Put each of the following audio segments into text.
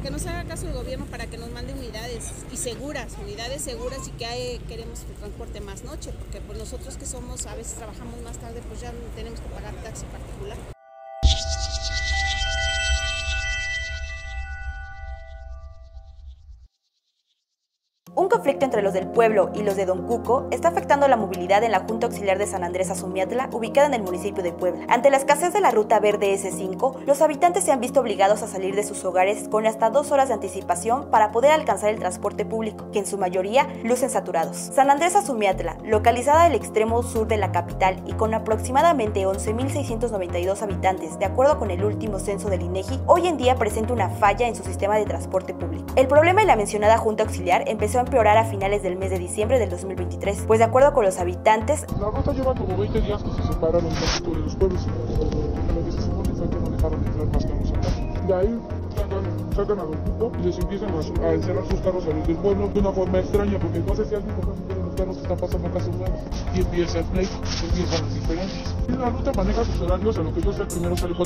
que nos haga caso el gobierno para que nos mande unidades seguras y que queremos el transporte más noche, porque pues nosotros que somos, a veces trabajamos más tarde, pues ya no tenemos que pagar taxi particular. Un conflicto entre los del pueblo y los de Don Cuco está afectando la movilidad en la Junta Auxiliar de San Andrés Azumiatla, ubicada en el municipio de Puebla. Ante la escasez de la ruta verde S5, los habitantes se han visto obligados a salir de sus hogares con hasta 2 horas de anticipación para poder alcanzar el transporte público, que en su mayoría lucen saturados. San Andrés Azumiatla, localizada al extremo sur de la capital y con aproximadamente 11.692 habitantes, de acuerdo con el último censo del INEGI, hoy en día presenta una falla en su sistema de transporte público. El problema en la mencionada Junta Auxiliar empezó a empeorar a finales del mes de diciembre del 2023, pues de acuerdo con los habitantes, la ruta lleva como 20 días que se separaron un poquito de los pueblos. Lo que se supone fue que no dejaron entrar más carros acá. De ahí sacan a Don Cuco y les empiezan a encerrar sus carros a los del pueblo de una forma extraña, porque no sé si has visto los carros que están pasando acá son nuevos. Y empieza el pleito, empiezan las diferencias. Y la ruta maneja sus horarios, a lo que yo sé, el primero sale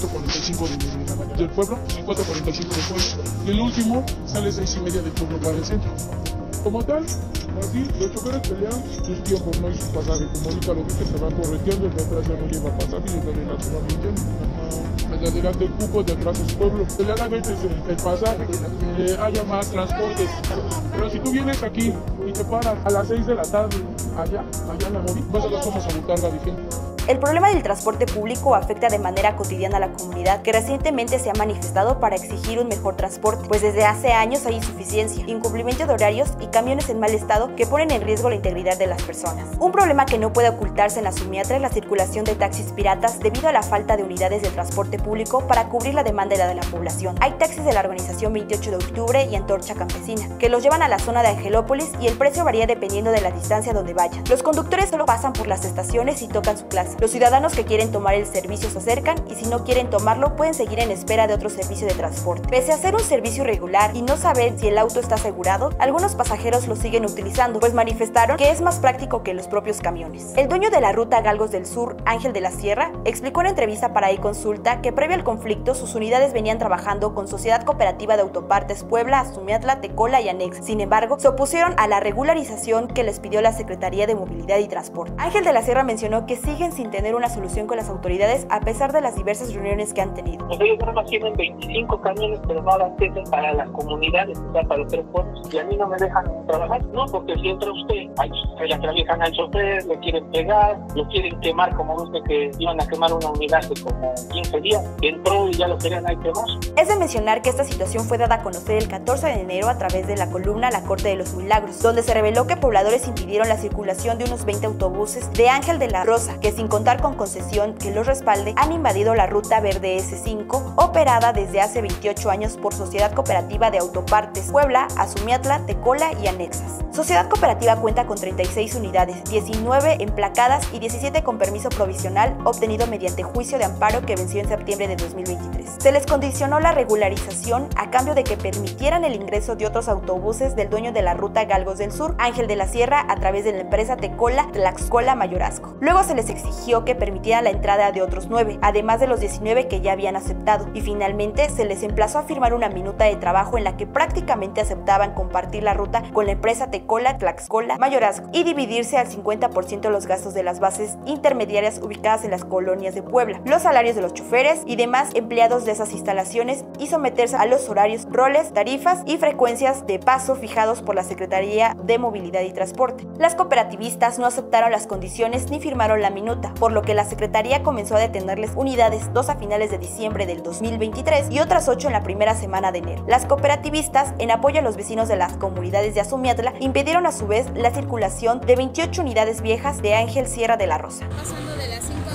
4:45 del pueblo y 4:45 del pueblo. Y el último sale 6:30 del pueblo para el centro. Como tal, así, los choferes pelean sus tiempos, no hay sus pasajes. Como ahorita lo viste, se van correteando, el de atrás ya no lleva pasaje y el de adelante va mintiendo. El de adelante el cupo, de atrás es pueblo. Se le haga a veces el pasaje, haya más transportes. Pero si tú vienes aquí y te paras a las 6 de la tarde, allá en la móvil, vas a ver cómo se botarga de gente. El problema del transporte público afecta de manera cotidiana a la comunidad, que recientemente se ha manifestado para exigir un mejor transporte, pues desde hace años hay insuficiencia, incumplimiento de horarios y camiones en mal estado que ponen en riesgo la integridad de las personas. Un problema que no puede ocultarse en Azumiatla es la circulación de taxis piratas debido a la falta de unidades de transporte público para cubrir la demanda de la población. Hay taxis de la organización 28 de octubre y Antorcha Campesina, que los llevan a la zona de Angelópolis y el precio varía dependiendo de la distancia donde vayan. Los conductores solo pasan por las estaciones y tocan su plaza. Los ciudadanos que quieren tomar el servicio se acercan y si no quieren tomarlo pueden seguir en espera de otro servicio de transporte. Pese a ser un servicio irregular y no saber si el auto está asegurado, algunos pasajeros lo siguen utilizando, pues manifestaron que es más práctico que los propios camiones. El dueño de la ruta Galgos del Sur, Ángel de la Sierra, explicó en entrevista para iConsulta que previo al conflicto sus unidades venían trabajando con Sociedad Cooperativa de Autopartes Puebla, Azumiatla, Tecola y Anex. Sin embargo, se opusieron a la regularización que les pidió la Secretaría de Movilidad y Transporte. Ángel de la Sierra mencionó que siguen sin tener una solución con las autoridades a pesar de las diversas reuniones que han tenido. Ellos nada más tienen 25 camiones, pero no las tienen para las comunidades, o sea, para los 3 pueblos. Y a mí no me dejan trabajar, no, porque si entra usted, le atraviesan al chofer, le quieren pegar, lo quieren quemar, como dice que iban a quemar una unidad de como 15 días, entró y ya lo querían ahí quemar. Es de mencionar que esta situación fue dada a conocer el 14 de enero a través de la columna La Corte de los Milagros, donde se reveló que pobladores impidieron la circulación de unos 20 autobuses de Ángel de la Rosa, que sin contar con concesión que los respalde, han invadido la ruta verde S5, operada desde hace 28 años por Sociedad Cooperativa de Autopartes Puebla, Azumiatla, Tecola y Anexas. Sociedad Cooperativa cuenta con 36 unidades, 19 emplacadas y 17 con permiso provisional obtenido mediante juicio de amparo que venció en septiembre de 2023. Se les condicionó la regularización a cambio de que permitieran el ingreso de otros autobuses del dueño de la ruta Galgos del Sur, Ángel de la Sierra, a través de la empresa Tecola Tlaxcola Mayorazgo. Luego se les exigió que permitiera la entrada de otros 9, además de los 19 que ya habían aceptado, y finalmente se les emplazó a firmar una minuta de trabajo en la que prácticamente aceptaban compartir la ruta con la empresa Tecola Tlaxcola Mayorazgo y dividirse al 50% los gastos de las bases intermediarias ubicadas en las colonias de Puebla, los salarios de los choferes y demás empleados de esas instalaciones y someterse a los horarios, roles, tarifas y frecuencias de paso fijados por la Secretaría de Movilidad y Transporte. Las cooperativistas no aceptaron las condiciones ni firmaron la minuta, por lo que la Secretaría comenzó a detenerles unidades, 2 a finales de diciembre del 2023 y otras 8 en la primera semana de enero. Las cooperativistas, en apoyo a los vecinos de las comunidades de Azumiatla, impidieron a su vez la circulación de 28 unidades viejas de Ángel Sierra de la Rosa. Pasando de las 5